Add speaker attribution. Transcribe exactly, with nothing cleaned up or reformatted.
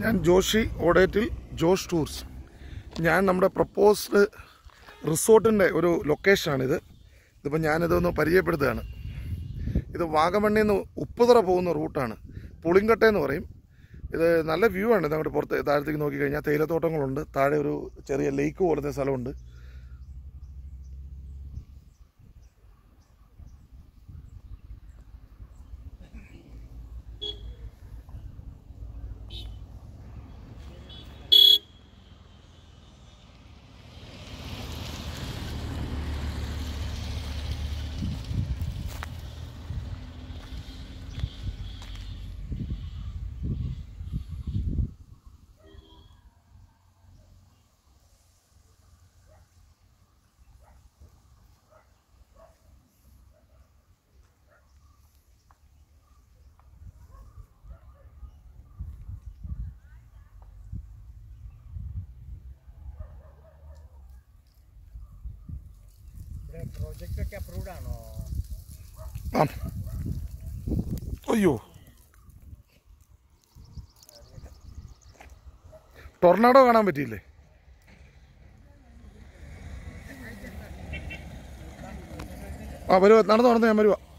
Speaker 1: ഞാൻ Joshi ഓടേറ്റിൽ Josh tours. ഞാൻ നമ്മുടെ പ്രപ്പോസ്ഡ് റിസോർട്ടിൻ്റെ ഒരു ലൊക്കേഷനാണിത്. ഇതിപ്പോൾ ഞാനിതൊന്ന് പരിചയപ്പെടുത്തുകയാണ്. ഇത് വാഗമണ്ണിൽ നിന്ന് ഉപ്പുതറ പോകുന്ന റൂട്ടാണ്. പുളിങ്കട്ട എന്ന് പറയും. ഇത് നല്ല വ്യൂ ആണ്. ഇത് അങ്ങോട്ട് പുറത്ത് താഴത്തേക്ക് നോക്കിക്കഴിഞ്ഞാൽ തേയിലത്തോട്ടങ്ങളുണ്ട്. താഴെ ഒരു ചെറിയ ലേക്ക് പോലത്തെ സ്ഥലമുണ്ട്.
Speaker 2: പ്രോജക്റ്റ് ഒക്കെ അപ്രൂവ്ഡ് ആണോ?
Speaker 1: ആ അയ്യോ ടൊർണാഡോ കാണാൻ പറ്റിയില്ലേ? ആ വരുവാ, നടന്നു നടന്ന് ഞാൻ വരുവാ.